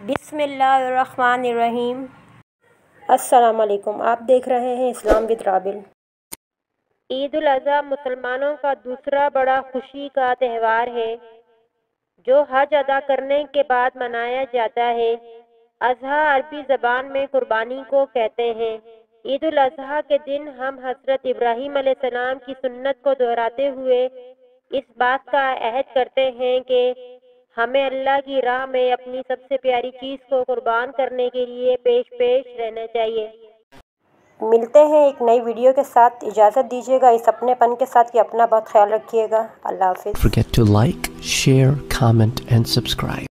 बिस्मिल्लाहिर्रहमानिर्रहीम। अस्सलामुअलैकुम। आप देख रहे हैं इस्लाम विद राबिल। ईद उल अज़हा मुसलमानों का दूसरा बड़ा खुशी का त्यौहार है जो हज अदा करने के बाद मनाया जाता है। अज़हा अरबी ज़बान में कुर्बानी को कहते हैं। ईद उल अज़हा के दिन हम हज़रत इब्राहीम अलैहिस्सलाम की सुन्नत को दोहराते हुए इस बात का अहद करते हैं कि हमें अल्लाह की राह में अपनी सबसे प्यारी चीज़ को कुर्बान करने के लिए पेश रहना चाहिए। मिलते हैं एक नई वीडियो के साथ। इजाज़त दीजिएगा इस अपनेपन के साथ कि अपना बहुत ख्याल रखिएगा। अल्लाह हाफ़िज़। Forget to like, share, comment and subscribe.